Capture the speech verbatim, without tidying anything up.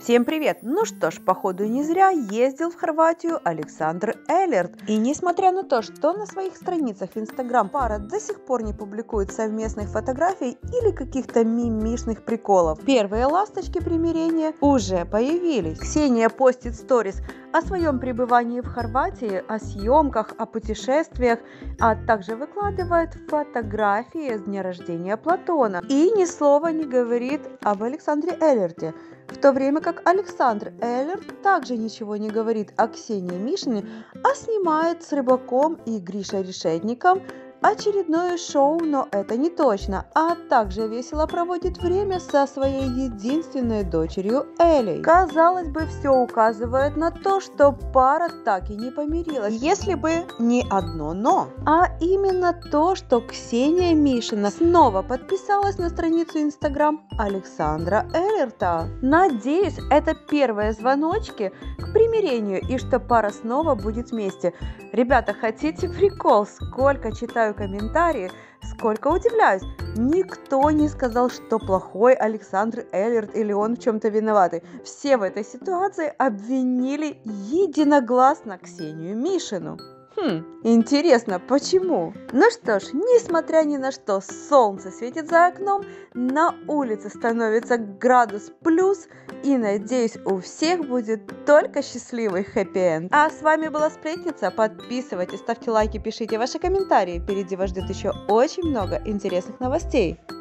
Всем привет! Ну что ж, походу не зря ездил в Хорватию Александр Эллерт. И несмотря на то, что на своих страницах в Инстаграм пара до сих пор не публикует совместных фотографий или каких-то мимишных приколов, первые ласточки примирения уже появились. Ксения постит сторис о своем пребывании в Хорватии, о съемках, о путешествиях, а также выкладывает фотографии с дня рождения Платона. И ни слова не говорит об Александре Эллерте. В то время как Александр Эллерт также ничего не говорит о Ксении Мишиной, а снимает с Рыбаком и Гришей Решетником очередное шоу, но это не точно, а также весело проводит время со своей единственной дочерью Элей. Казалось бы, все указывает на то, что пара так и не помирилась, если бы не одно но. А именно то, что Ксения Мишина снова подписалась на страницу Инстаграм Александра Эллерта. Надеюсь, это первые звоночки к примирению и что пара снова будет вместе. Ребята, хотите прикол? Сколько читаю комментарии, сколько удивляюсь. Никто не сказал, что плохой Александр Эллерт или он в чем-то виноватый. Все в этой ситуации обвинили единогласно Ксению Мишину. Хм, интересно, почему? Ну что ж, несмотря ни на что, солнце светит за окном, на улице становится градус плюс, и надеюсь, у всех будет только счастливый хэппи-энд. А с вами была Сплетница, подписывайтесь, ставьте лайки, пишите ваши комментарии, впереди вас ждет еще очень много интересных новостей.